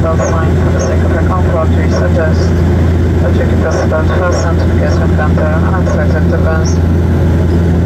seatbelt sign for the sake of your comfort, we suggest that you keep your seatbelt fastened in case you encounter unexpected events.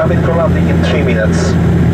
Cabin for landing in 3 minutes.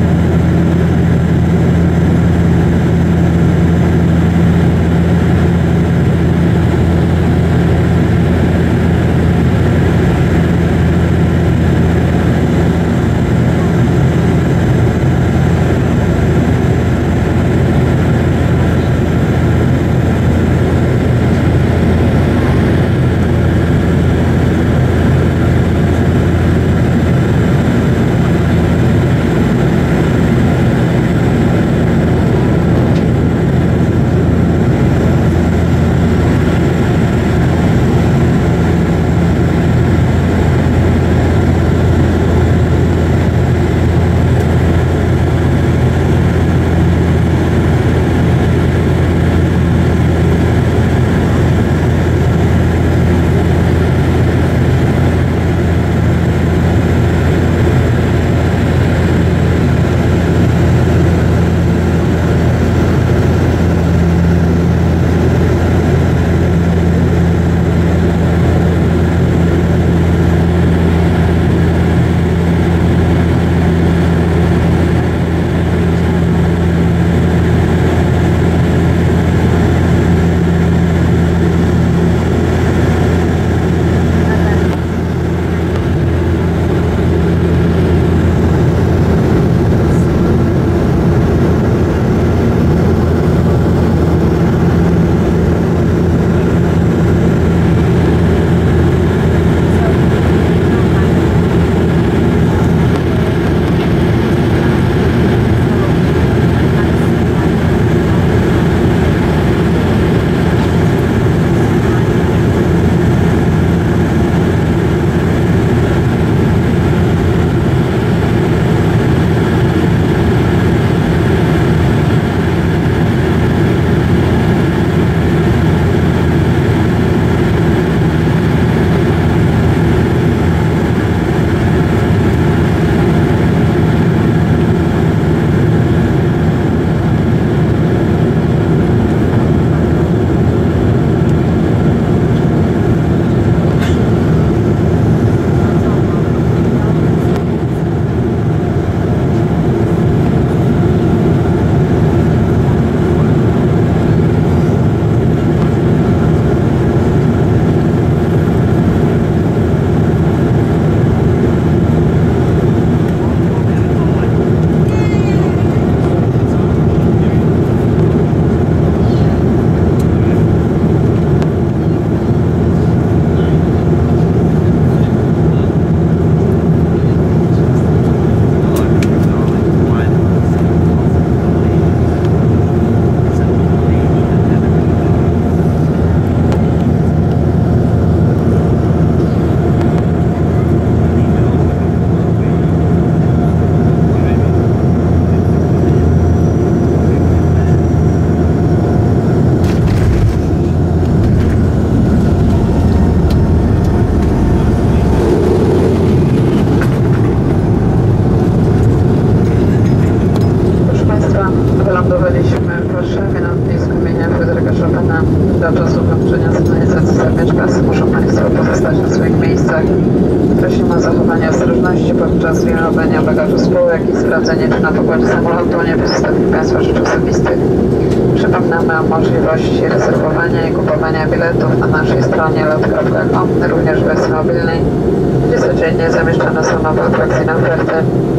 podczas pilnowania bagażu spółek i sprawdzenie, czy na pokładzie samolotu nie pozostawił Państwa rzeczy osobistych. Przypominamy o możliwości rezerwowania i kupowania biletów na naszej stronie lot.com, również w wersji mobilnej, gdzie codziennie zamieszczane są nowe atrakcyjne oferty.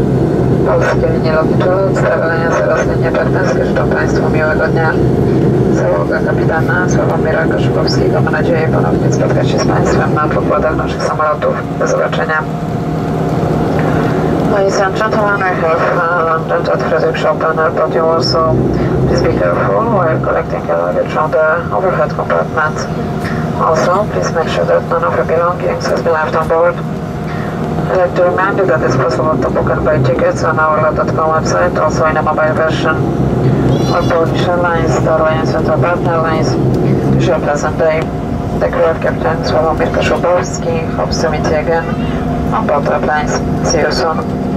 Polskie linie lotnicze LOT, Travelenias oraz linie partnerskie życzą Państwu miłego dnia. Załoga kapitana Sławomira Koszykowskiego ma nadzieję ponownie spotkać się z Państwem na pokładach naszych samolotów. Do zobaczenia. Ladies and gentlemen, we have London at Frederick Chopin Airport in Warsaw. Please be careful while collecting your luggage from the overhead compartment. Also, please make sure that none of your belongings has been left on board. I'd like to remind you that it's possible to book and buy tickets on our lot.com website, also in a mobile version. All Polish Airlines, Star Alliance and Partner Airlines, wish you a pleasant day. The crew of Captain Sławomir Koszykowski hopes to meet you again on board airplanes. See you soon.